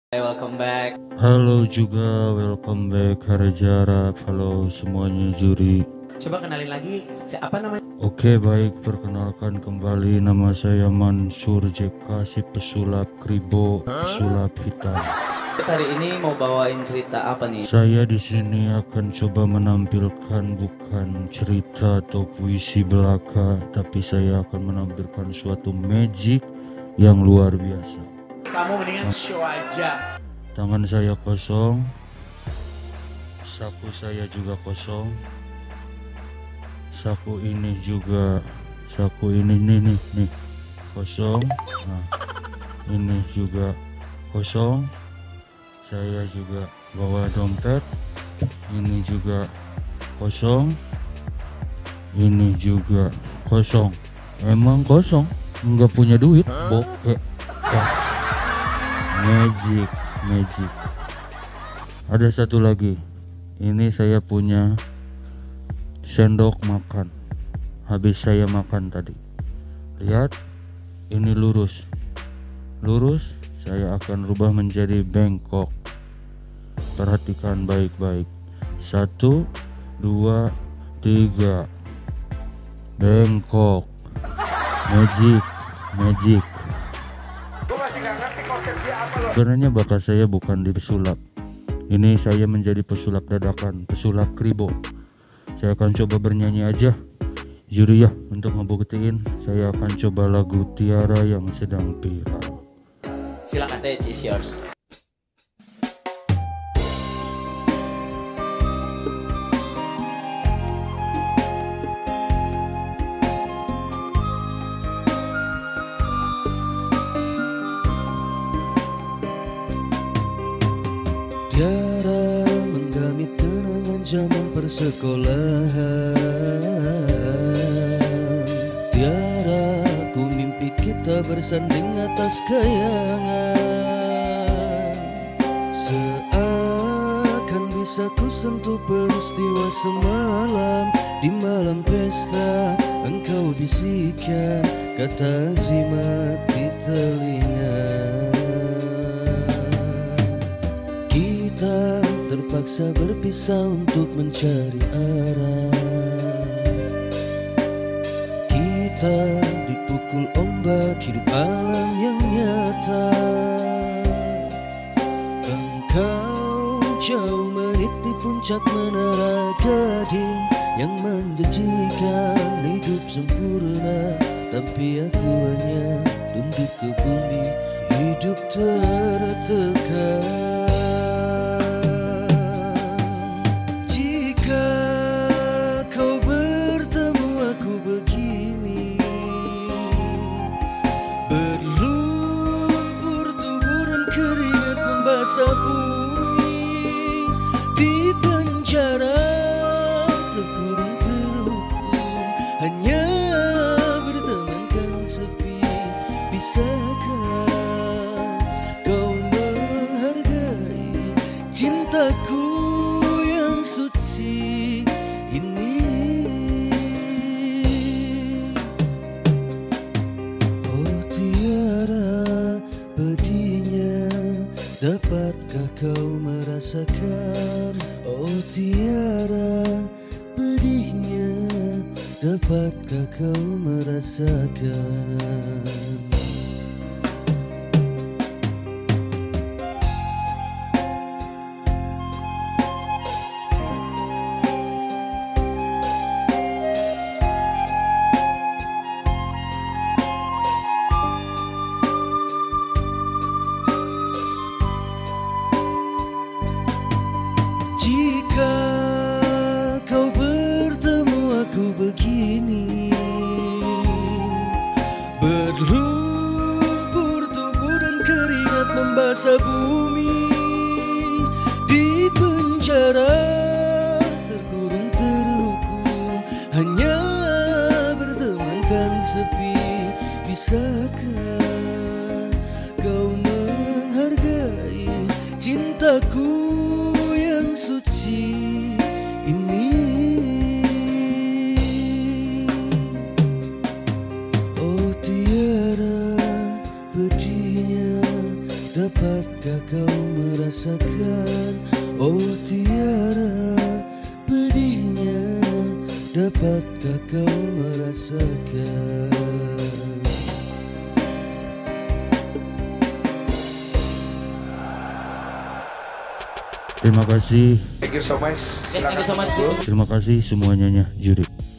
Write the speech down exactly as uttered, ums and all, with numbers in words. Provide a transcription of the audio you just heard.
Hai, welcome back. Halo juga, welcome back Harjarap. Halo semuanya juri. Coba kenalin lagi, apa namanya? Oke baik, perkenalkan kembali nama saya Mansur Jeka, si pesulap kribo, pesulap hitam. Terus hari ini mau bawain cerita apa nih? Saya di sini akan coba menampilkan bukan cerita atau puisi belaka, tapi saya akan menampilkan suatu magic yang luar biasa. Kamu mendingan show aja. Tangan saya kosong, saku saya juga kosong, saku ini juga, saku ini nih nih nih kosong. Nah, ini juga kosong. Saya juga bawa dompet, ini juga kosong, ini juga kosong. Emang kosong, nggak punya duit, bokeh. Wah, magic, magic. Ada satu lagi, ini saya punya sendok makan. Habis saya makan tadi. Lihat, ini lurus, lurus. Saya akan rubah menjadi bengkok. Perhatikan baik-baik. Satu, dua, tiga. Bengkok. Magic, magic. Sebenarnya bakat saya bukan di pesulap. Ini saya menjadi pesulap dadakan, pesulap kribo. Saya akan coba bernyanyi aja. Juri ya, untuk ngebuktiin saya akan coba lagu Tiara yang sedang viral. Silakan deh, it's yours. Tiara menggamit kenangan zaman persekolahan. Tiara ku mimpi kita bersanding atas kayangan. Seakan bisa ku sentuh peristiwa semalam. Di malam pesta engkau bisikan kata jimat di telinga. Kita terpaksa berpisah untuk mencari arah. Kita dipukul ombak hidup alam yang nyata. Engkau jauh meniti puncak menara Gading yang menjanjikan hidup sempurna, tapi aku hanya tunduk ke bumi, hidup tertekan. Bumi di penjara terkurung terhukum, hanya bertemankan sepi. Bisakah kau menghargai cintaku yang suci ini? Oh Tiara, pedihnya dapatkah kau merasakan? Oh Tiara, pedihnya dapatkah kau merasakan? Jika kau bertemu aku begini, berlumpur tubuh dan keringat membasah bumi, di penjara terkurung terhukum, hanya bertemankan sepi. Bisakah kau menghargai cintaku yang suci ini? Oh Tiara, pedihnya dapatkah kau merasakan? Oh tiara pedihnya, dapatkah kau merasakan? Terima kasih, Thank you so much. Thank you so much. terima kasih semuanya juri.